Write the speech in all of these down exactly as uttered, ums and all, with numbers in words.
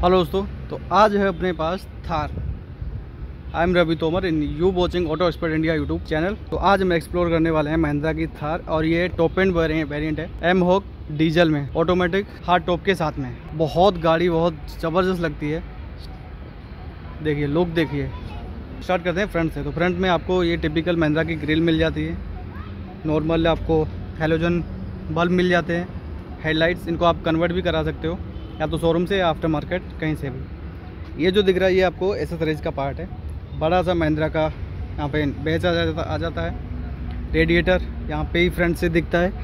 Hello दोस्तों, तो आज है अपने पास Thar. I am Ravi Tomar in you watching auto expert India YouTube channel. तो आज हम एक्सप्लोर करने वाले हैं महिंद्रा की थार, और ये टॉप एंड वेरिएंट है एम हॉक डीजल में, ऑटोमेटिक हार्ड टॉप के साथ में। बहुत गाड़ी बहुत ज़बरदस्त लगती है। देखिए लुक देखिए। स्टार्ट करते हैं फ्रंट से। तो फ्रंट में आपको ये टिपिकल महिंद्रा की ग्रिल मिल जाती है। नॉर्मल आपको हेलोजन बल्ब मिल जाते हैं। हेडलाइट्स, इनको आप कन्वर्ट भी करा सकते हो, या तो शोरूम से या आफ्टर मार्केट कहीं से भी। ये जो दिख रहा है ये आपको एसेसरीज का पार्ट है। बड़ा सा महिंद्रा का यहाँ पे बेच आ जाता आ जाता है। रेडिएटर यहाँ पे ही फ्रंट से दिखता है।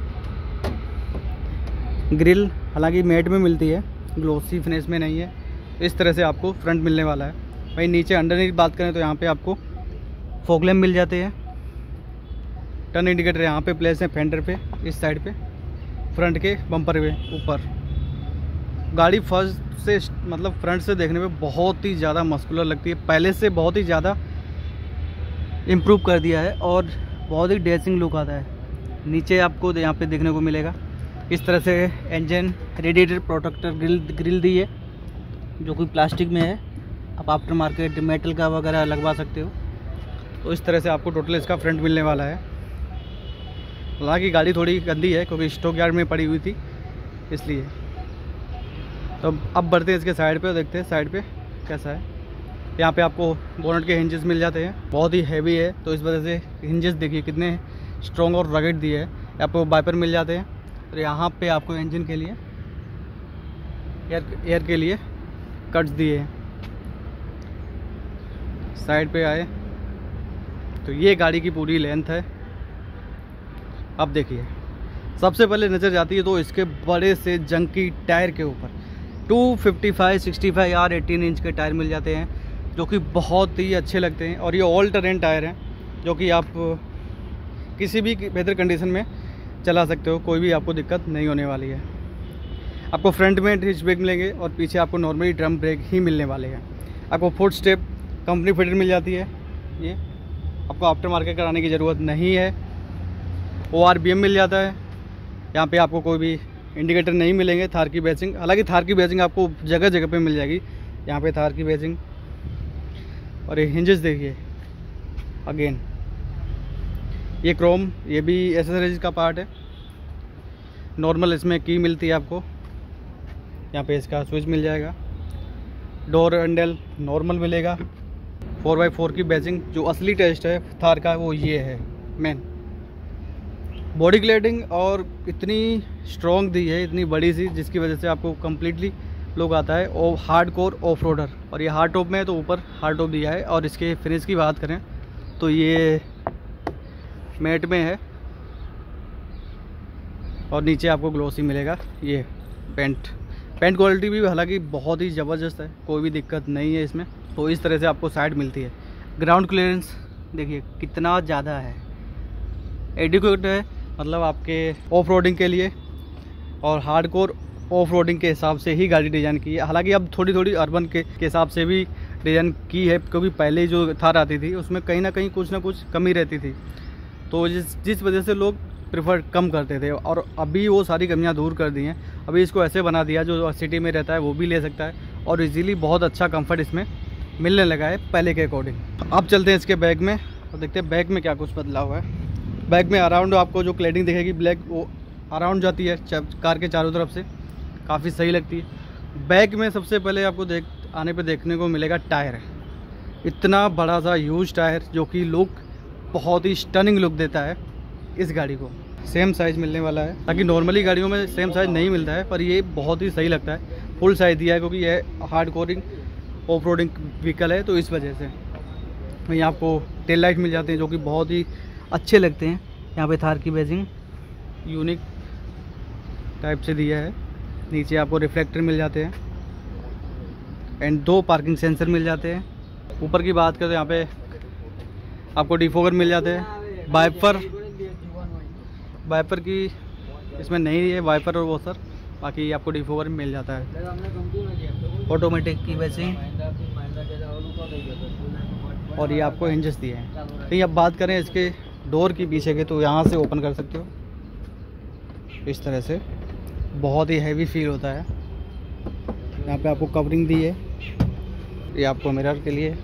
ग्रिल हालांकि मैट में मिलती है, ग्लोसी फिनिश में नहीं है। इस तरह से आपको फ्रंट मिलने वाला है। वहीं नीचे अंडरनीथ बात करें तो यहाँ पे आपको फॉग लैंप मिल जाते हैं। टर्न इंडिकेटर यहाँ पे प्लेस है फेंडर पे, इस साइड पे, फ्रंट के बम्पर पे ऊपर। गाड़ी फर्स्ट से मतलब फ्रंट से देखने में बहुत ही ज़्यादा मस्कुलर लगती है। पहले से बहुत ही ज़्यादा इम्प्रूव कर दिया है और बहुत ही डेसिंग लुक आता है। नीचे आपको यहाँ पे देखने को मिलेगा इस तरह से engine radiator protector grill grill दी है, जो कि प्लास्टिक में है। आप आफ्टर मार्केट मेटल का वगैरह लगवा सकते हो। तो इस तरह से आपको टोटल इसका फ्रंट मिलने वाला है। हालांकि गाड़ी थोड़ी गंदी है क्योंकि स्टॉक यार्ड में पड़ी हुई थी, इसलिए। तो अब बढ़ते हैं इसके साइड पे और देखते हैं साइड पे कैसा है। यहाँ पे आपको बोनट के हिंजेस मिल जाते हैं। बहुत ही हैवी है, तो इस वजह से हिंजेस देखिए कितने स्ट्रॉन्ग और रगड़ दिए हैं। आपको वाइपर मिल जाते हैं। और यहाँ पे आपको इंजन के लिए एयर एयर के लिए कट्स दिए हैं। साइड पे आए तो ये गाड़ी की पूरी लेंथ है। अब देखिए, सबसे पहले नज़र जाती है तो इसके बड़े से जंकी टायर के ऊपर two fifty five sixty five R eighteen inch के टायर मिल जाते हैं, जो कि बहुत ही अच्छे लगते हैं। और ये ऑल टेरेन टायर हैं, जो कि आप किसी भी बेहतर कंडीशन में चला सकते हो। कोई भी आपको दिक्कत नहीं होने वाली है। आपको फ्रंट में डिस्क ब्रेक मिलेंगे और पीछे आपको नॉर्मली ड्रम ब्रेक ही मिलने वाले हैं। आपको फुट स्टेप कंपनी फिटेड मिल जाती है। ये आपको आफ्टर मार्केट कराने की ज़रूरत नहीं है। ओ आर बी एम मिल जाता है। यहाँ पे आपको कोई भी इंडिकेटर नहीं मिलेंगे। थार की बैचिंग, हालांकि थार की बैचिंग आपको जगह जगह पे मिल जाएगी। यहाँ पे थार की बैचिंग। और ये हिंजेस देखिए अगेन, ये क्रोम, ये भी एसेसरीज का पार्ट है। नॉर्मल इसमें की मिलती है आपको। यहाँ पे इसका स्विच मिल जाएगा। डोर हैंडल नॉर्मल मिलेगा। फोर बाई फोर की बैचिंग, जो असली टेस्ट है थार का वो ये है मेन। बॉडी क्लैडिंग और इतनी स्ट्रॉन्ग दी है, इतनी बड़ी सी, जिसकी वजह से आपको कम्प्लीटली लुक आता है। और हार्ड कोर ऑफ रोडर, और ये हार्ड टॉप में है तो ऊपर हार्ड टॉप दिया है। और इसके फिनिश की बात करें तो ये मैट में है और नीचे आपको ग्लोसी मिलेगा। ये पेंट पेंट क्वालिटी भी हालांकि बहुत ही ज़बरदस्त है, कोई भी दिक्कत नहीं है इसमें। तो इस तरह से आपको साइड मिलती है। ग्राउंड क्लियरेंस देखिए कितना ज़्यादा है, एडिक्वेट है, मतलब आपके ऑफ रोडिंग के लिए और हार्डकोर ऑफ रोडिंग के हिसाब से ही गाड़ी डिज़ाइन की है। हालांकि अब थोड़ी थोड़ी अर्बन के हिसाब से भी डिज़ाइन की है, क्योंकि पहले जो थार आती थी उसमें कहीं ना कहीं कुछ ना कुछ कमी रहती थी, तो जिस जिस वजह से लोग प्रेफर कम करते थे। और अभी वो सारी कमियां दूर कर दी हैं। अभी इसको ऐसे बना दिया जो सिटी में रहता है वो भी ले सकता है, और इजीली बहुत अच्छा कंफर्ट इसमें मिलने लगा है पहले के अकॉर्डिंग। अब चलते हैं इसके बैग में और देखते हैं बैग में क्या कुछ बदला हुआ है। बैग में अराउंड आपको जो क्लैडिंग दिखेगी ब्लैक, वो अराउंड जाती है कार के चारों तरफ से, काफ़ी सही लगती है। बैग में सबसे पहले आपको देख आने पे देखने को मिलेगा टायर। इतना बड़ा सा ह्यूज टायर, जो कि लुक बहुत ही स्टनिंग लुक देता है इस गाड़ी को। सेम साइज़ मिलने वाला है, ताकि नॉर्मली गाड़ियों में सेम साइज़ नहीं मिलता है, पर ये बहुत ही सही लगता है। फुल साइज़ दिया है क्योंकि ये hard coring off roading vehicle है, तो इस वजह से। वहीं आपको टेल लाइट मिल जाते हैं, जो कि बहुत ही अच्छे लगते हैं। यहाँ पे थार की बैजिंग यूनिक टाइप से दिया है। नीचे आपको रिफ्लेक्टर मिल जाते हैं एंड दो पार्किंग सेंसर मिल जाते हैं। ऊपर की बात करें तो यहाँ पे आपको डिफोगर मिल जाते हैं। वाइपर वाइपर की इसमें नहीं है, वाइपर और वो सर, बाकी आपको डिफोगर मिल जाता है। ऑटोमेटिक की बैजिंग, और ये आपको हिंजेस दिए हैं। कहीं अब बात करें इसके डोर की पीछे के, तो यहाँ से ओपन कर सकते हो इस तरह से। बहुत ही हैवी फील होता है। यहाँ पे आपको कवरिंग दी है, ये आपको मिरर के लिए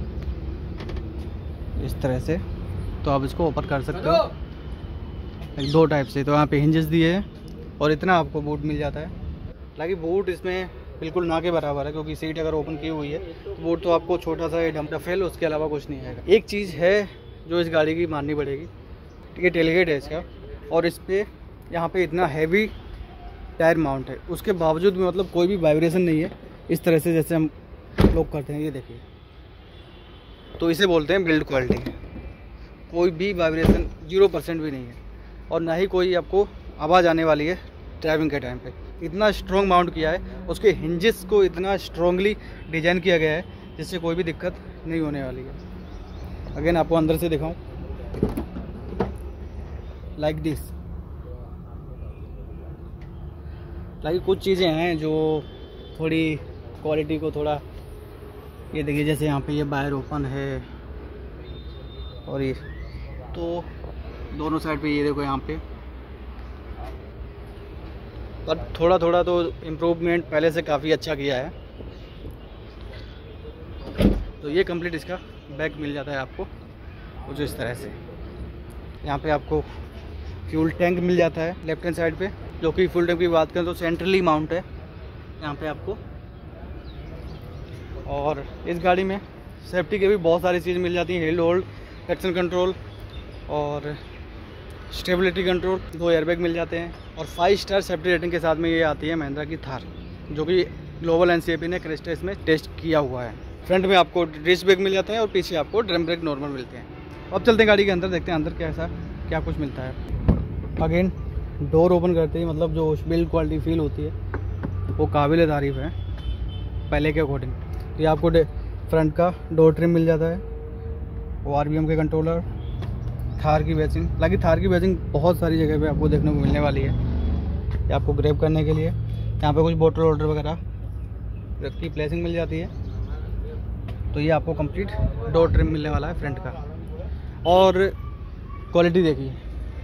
इस तरह से, तो आप इसको ओपन कर सकते हो एक दो टाइप से। तो यहाँ पे हिंजेस दिए हैं और इतना आपको बूट मिल जाता है। हालांकि बूट इसमें बिल्कुल ना के बराबर है, क्योंकि सीट अगर ओपन की हुई है तो बूट तो आपको छोटा सा डफेल, उसके अलावा कुछ नहीं आएगा। एक चीज़ है जो इस गाड़ी की माननी पड़ेगी, ठीक है, टेलगेट है इसका, और इस पर यहाँ पे इतना हैवी टायर माउंट है, उसके बावजूद भी मतलब कोई भी वाइब्रेशन नहीं है इस तरह से जैसे हम लोग करते हैं। ये देखिए, तो इसे बोलते हैं बिल्ड क्वालिटी। कोई भी वाइब्रेशन जीरो परसेंट भी नहीं है, और ना ही कोई आपको आवाज़ आने वाली है ड्राइविंग के टाइम पे। इतना स्ट्रॉन्ग माउंट किया है, उसके हिंजेस को इतना स्ट्रॉन्गली डिजाइन किया गया है जिससे कोई भी दिक्कत नहीं होने वाली है। अगेन आपको अंदर से दिखाऊं, लाइक दिस। लाइक कुछ चीज़ें हैं जो थोड़ी क्वालिटी को थोड़ा, ये देखिए जैसे यहाँ पे ये बाहर ओपन है, और ये तो दोनों साइड पे ये देखो यहाँ पे, पर थोड़ा थोड़ा तो इम्प्रूवमेंट पहले से काफ़ी अच्छा किया है। तो ये कंप्लीट इसका बैग मिल जाता है आपको कुछ इस तरह से। यहाँ पे आपको फ्यूल टैंक मिल जाता है लेफ्ट हैंड साइड पे, जो कि फ्यूल टैंक की बात करें तो सेंट्रली माउंट है यहाँ पे आपको। और इस गाड़ी में सेफ्टी के भी बहुत सारी चीज़ मिल जाती हैं, हिल होल्ड, ट्रैक्शन कंट्रोल और स्टेबिलिटी कंट्रोल, दो एयरबैग मिल जाते हैं, और फाइव स्टार सेफ्टी रेटिंग के साथ में ये आती है महिंद्रा की थार, जो कि ग्लोबल एनसीएपी ने क्रैश टेस्ट में टेस्ट किया हुआ है। फ्रंट में आपको डिस्क ब्रेक मिल जाते हैं और पीछे आपको ड्रम ब्रेक नॉर्मल मिलते हैं। अब चलते हैं गाड़ी के अंदर, देखते हैं अंदर कैसा क्या कुछ मिलता है। अगेन डोर ओपन करते ही मतलब जो बिल्ड क्वालिटी फील होती है वो काबिल तारीफ़ है पहले के अकॉर्डिंग। तो ये आपको फ्रंट का डोर ट्रिम मिल जाता है, वो आर बी एम के कंट्रोलर, थार की बैचिंग। हालांकि थार की बैचिंग बहुत सारी जगह पे आपको देखने को मिलने वाली है। ये आपको ग्रैब करने के लिए यहाँ पे कुछ बोतल वोटर वगैरह की प्लेसिंग मिल जाती है। तो ये आपको कंप्लीट डोर ट्रिम मिलने वाला है फ्रंट का। और क्वालिटी देखिए,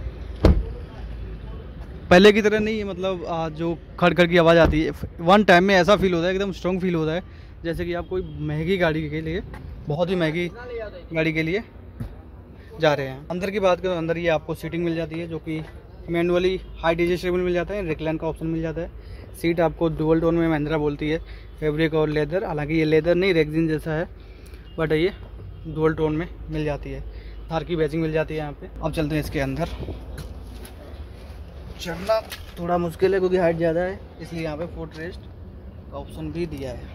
पहले की तरह नहीं है, मतलब आज जो खड़ खड़ की आवाज़ आती है वन टाइम में ऐसा फील होता है, एकदम स्ट्रॉन्ग फील होता है जैसे कि आप कोई महंगी गाड़ी के लिए, बहुत ही महंगी गाड़ी के लिए जा रहे हैं। अंदर की बात करें, अंदर ये आपको सीटिंग मिल जाती है जो कि मैनुअली हाइट एडजस्टेबल मिल जाता है, रिक्लाइन का ऑप्शन मिल जाता है। सीट आपको डुअल टोन में महिंद्रा बोलती है, फैब्रिक और लेदर, हालांकि ये लेदर नहीं रेक्सिन जैसा है, बट ये डुअल टोन में मिल जाती है। थार की बैचिंग मिल जाती है यहाँ पे। अब चलते हैं इसके अंदर। चढ़ना थोड़ा मुश्किल है क्योंकि हाइट ज़्यादा है, इसलिए यहाँ पे फुट रेस्ट का ऑप्शन भी दिया है।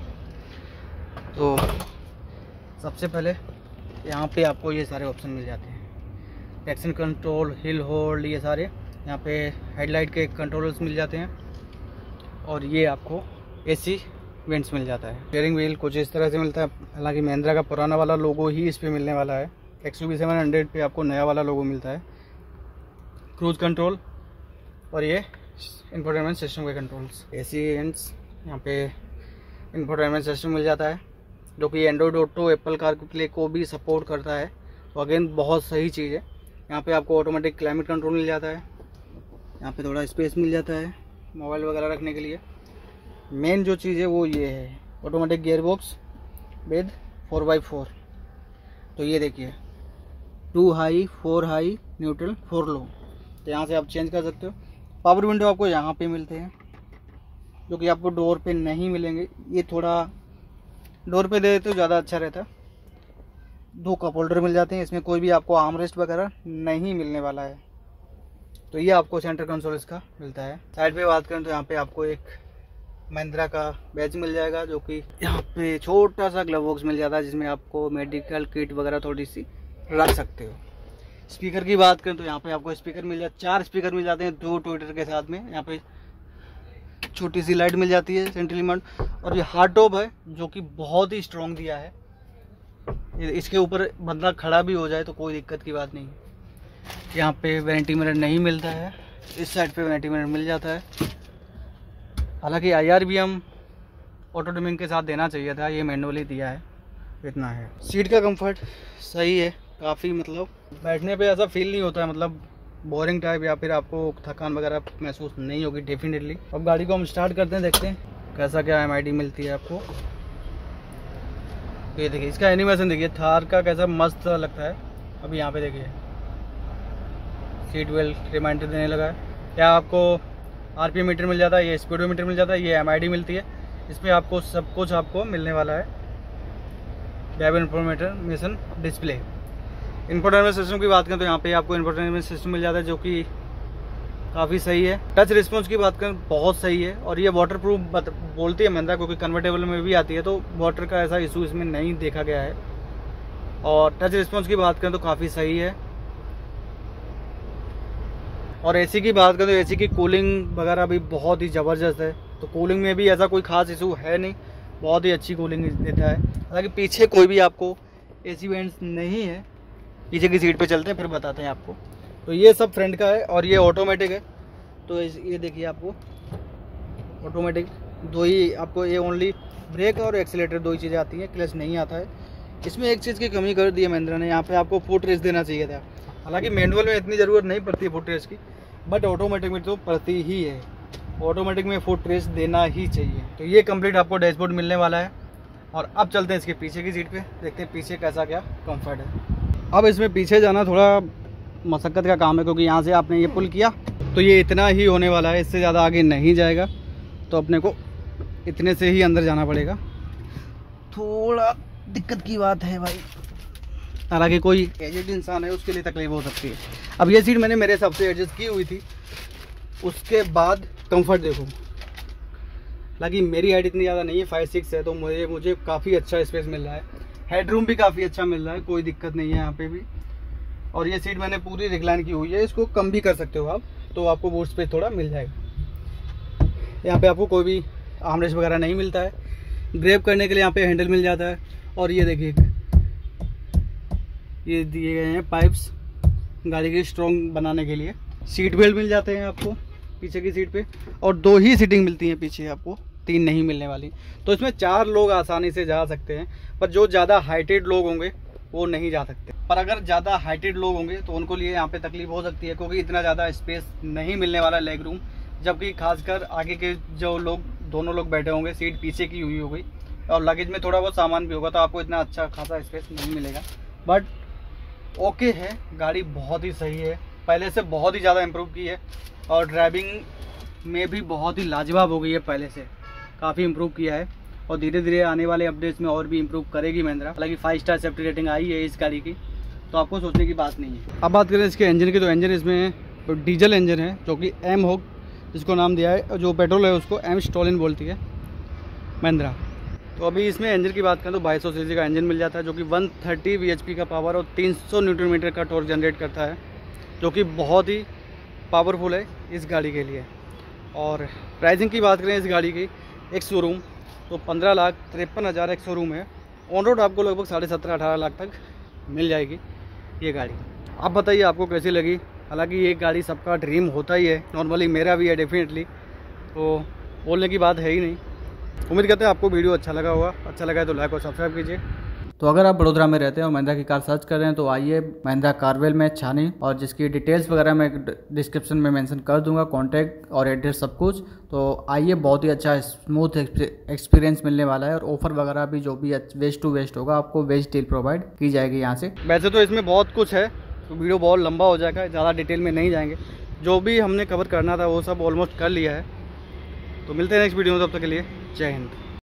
तो सबसे पहले यहाँ पे आपको ये सारे ऑप्शन मिल जाते हैं, ट्रैक्शन कंट्रोल, हिल होल्ड, ये सारे यहाँ पे हेडलाइट के कंट्रोलर्स मिल जाते हैं, और ये आपको एसी वेंट्स मिल जाता है। स्टीयरिंग व्हील कुछ इस तरह से मिलता है, हालांकि महिंद्रा का पुराना वाला लोगो ही इस पे मिलने वाला है। X U V seven hundred पे आपको नया वाला लोगो मिलता है। क्रूज कंट्रोल और ये इंफोटेनमेंट सिस्टम के कंट्रोल्स, एसी वेंट्स, यहाँ पे इंफोटेनमेंट सिस्टम मिल जाता है जो कि Android auto, Apple car play को भी सपोर्ट करता है। तो अगेन बहुत सही चीज़ है। यहाँ पे आपको ऑटोमेटिक क्लाइमेट कंट्रोल मिल जाता है, यहाँ पे थोड़ा स्पेस मिल जाता है मोबाइल वगैरह रखने के लिए। मेन जो चीज़ है वो ये है automatic gear box with four by four. तो ये देखिए, two high, four high, neutral, four low, तो यहाँ से आप चेंज कर सकते हो। पावर विंडो आपको यहाँ पे मिलते हैं जो कि आपको डोर पे नहीं मिलेंगे, ये थोड़ा डोर पे दे तो ज़्यादा अच्छा रहता है। दो कप होल्डर मिल जाते हैं, इसमें कोई भी आपको आर्मरेस्ट वगैरह नहीं मिलने वाला है। तो ये आपको सेंटर कंसोल इसका मिलता है। साइड पे बात करें तो यहाँ पे आपको एक महिंद्रा का बैच मिल जाएगा जो कि यहाँ पे छोटा सा ग्लव बॉक्स मिल जाता है जिसमें आपको मेडिकल किट वगैरह थोड़ी सी रख सकते हो। स्पीकर की बात करें तो यहाँ पे आपको स्पीकर मिल जाता, चार स्पीकर मिल जाते हैं दो ट्विटर के साथ में। यहाँ पे छोटी सी लाइट मिल जाती है सेंट्रली माउंट, और ये हार्ड टॉप है जो कि बहुत ही स्ट्रॉन्ग दिया है। इसके ऊपर बंदा खड़ा भी हो जाए तो कोई दिक्कत की बात नहीं। यहाँ पे वैनिटी मिरर नहीं मिलता है, इस साइड पे वैनिटी मिरर मिल जाता है। हालांकि I R V M auto dimming के साथ देना चाहिए था, ये मैनुअली दिया है, इतना है। सीट का कंफर्ट सही है काफ़ी, मतलब बैठने पे ऐसा फील नहीं होता है मतलब बोरिंग टाइप या फिर आपको थकान वगैरह महसूस नहीं होगी डेफिनेटली। अब गाड़ी को हम स्टार्ट करते हैं, देखते हैं कैसा क्या एम आई डी मिलती है आपको। ये देखिए इसका एनिमेशन देखिए, थार का कैसा मस्त लगता है। अभी यहाँ पे देखिए सीट बेल्ट रिमाइंडर देने लगा है। या आपको आरपीएम मीटर मिल जाता है, ये स्पीडोमीटर मिल जाता है, ये एमआईडी मिलती है। इसमें आपको सब कुछ आपको मिलने वाला है। Driver information display. Infotainment system की बात करें तो यहाँ पे आपको इंफोटेनमेंट सिस्टम मिल जाता है जो कि काफ़ी सही है। टच रिस्पॉन्स की बात करें बहुत सही है, और ये वाटर प्रूफ बोलती है महिंद्रा, क्योंकि कन्वर्टेबल में भी आती है तो वाटर का ऐसा इशू इसमें नहीं देखा गया है। और टच रिस्पॉन्स की बात करें तो काफ़ी सही है। और एसी की बात करें तो एसी की कूलिंग वगैरह भी बहुत ही ज़बरदस्त है, तो कूलिंग में भी ऐसा कोई ख़ास इशू है नहीं, बहुत ही अच्छी कूलिंग देता है। हालांकि पीछे कोई भी आपको एसी वेंट्स नहीं है। पीछे की सीट पे चलते हैं फिर बताते हैं आपको। तो ये सब फ्रंट का है, और ये ऑटोमेटिक है। तो ये देखिए आपको ऑटोमेटिक दो ही आपको, ये ओनली ब्रेक और एक्सीलेटर दो ही चीज़ें आती हैं, क्लच नहीं आता है। इसमें एक चीज़ की कमी कर दी है महिंद्रा ने, यहाँ पे आपको फुट रेस्ट देना चाहिए था। हालांकि मैनुअल में इतनी ज़रूरत नहीं पड़ती है फुट रेस्ट की, बट ऑटोमेटिक में तो पड़ती ही है। ऑटोमेटिक में फुट रेस्ट देना ही चाहिए। तो ये कंप्लीट आपको डैशबोर्ड मिलने वाला है। और अब चलते हैं इसके पीछे की सीट पे, देखते हैं पीछे कैसा क्या कंफर्ट है। अब इसमें पीछे जाना थोड़ा मशक्क़त का काम है, क्योंकि यहाँ से आपने ये पुल किया तो ये इतना ही होने वाला है, इससे ज़्यादा आगे नहीं जाएगा। तो अपने को इतने से ही अंदर जाना पड़ेगा। थोड़ा दिक्कत की बात है भाई, हालांकि कोई एजेड इंसान है उसके लिए तकलीफ हो सकती है। अब ये सीट मैंने मेरे हिसाब से एडजस्ट की हुई थी, उसके बाद कंफर्ट देखो। हालांकि मेरी हाइट इतनी ज़्यादा नहीं है, फाइव सिक्स है, तो मुझे मुझे काफ़ी अच्छा स्पेस मिल रहा है। हेडरूम भी काफ़ी अच्छा मिल रहा है, कोई दिक्कत नहीं है यहाँ पे भी। और ये सीट मैंने पूरी रिक्लाइन की हुई है, इसको कम भी कर सकते हो आप, तो आपको बूट स्पेस थोड़ा मिल जाएगा। यहाँ पे आपको कोई भी आर्मरेस्ट वगैरह नहीं मिलता है। ग्रैब करने के लिए यहाँ पे हैंडल मिल जाता है। और ये देखिए ये दिए गए हैं पाइप्स गाड़ी की स्ट्रॉन्ग बनाने के लिए। सीट बेल्ट मिल जाते हैं आपको पीछे की सीट पे, और दो ही सीटिंग मिलती हैं पीछे आपको, तीन नहीं मिलने वाली। तो इसमें चार लोग आसानी से जा सकते हैं, पर जो ज़्यादा हाइटेड लोग होंगे वो नहीं जा सकते। पर अगर ज़्यादा हाइटेड लोग होंगे तो उनको लिए यहाँ पे तकलीफ हो सकती है, क्योंकि इतना ज़्यादा स्पेस नहीं मिलने वाला लेग रूम। जबकि खासकर आगे के जो लोग दोनों लोग बैठे होंगे, सीट पीछे की हुई होगी और लगेज में थोड़ा बहुत सामान भी होगा, तो आपको इतना अच्छा खासा स्पेस नहीं मिलेगा। बट ओके है, गाड़ी बहुत ही सही है, पहले से बहुत ही ज़्यादा इम्प्रूव की है। और ड्राइविंग में भी बहुत ही लाजवाब हो गई है, पहले से काफ़ी इम्प्रूव किया है। और धीरे धीरे आने वाले अपडेट्स में और भी इम्प्रूव करेगी महिंद्रा। हालांकि फाइव स्टार सेफ्टी रेटिंग आई है इस गाड़ी की, तो आपको सोचने की बात नहीं है। अब बात करें इसके इंजन की, तो इंजन इसमें तो डीजल इंजन है जो कि एम होक जिसको नाम दिया है, जो पेट्रोल है उसको एम स्टॉलिन बोलती है महिंद्रा। तो अभी इसमें इंजन की बात करें तो बाईस सौ सीसी का इंजन मिल जाता है, जो कि एक सौ तीस बीएचपी का पावर और तीन सौ न्यूटन मीटर का टॉर्क जनरेट करता है, जो कि बहुत ही पावरफुल है इस गाड़ी के लिए। और प्राइसिंग की बात करें इस गाड़ी की, एक शोरूम तो पंद्रह लाख तिरपन हज़ार एक शोरूम है। ऑन रोड आपको लगभग साढ़े सत्रह अठारह लाख तक मिल जाएगी ये गाड़ी। आप बताइए आपको कैसी लगी। हालांकि ये गाड़ी सबका ड्रीम होता ही है, नॉर्मली मेरा भी है डेफिनेटली, तो बोलने की बात है ही नहीं। उम्मीद करते हैं आपको वीडियो अच्छा लगा होगा। अच्छा लगा है तो लाइक और सब्सक्राइब कीजिए। तो अगर आप बड़ोदरा में रहते हैं और महिंद्रा की कार सर्च कर रहे हैं तो आइए महिंद्रा कारवेल में छानी, और जिसकी डिटेल्स वगैरह मैं डिस्क्रिप्शन में मेंशन कर दूंगा, कॉन्टैक्ट और एड्रेस सब कुछ। तो आइए, बहुत ही अच्छा स्मूथ एक्सपीरियंस मिलने वाला है। और ऑफर वगैरह भी जो भी वेस्ट टू वेस्ट होगा आपको वेस्ट डील प्रोवाइड की जाएगी यहाँ से। वैसे तो इसमें बहुत कुछ है, तो वीडियो बहुत लंबा हो जाएगा, ज़्यादा डिटेल में नहीं जाएंगे। जो भी हमने कवर करना था वो सब ऑलमोस्ट कर लिया है। तो मिलते हैं नेक्स्ट वीडियो में, तब तक के लिए जय हिंद।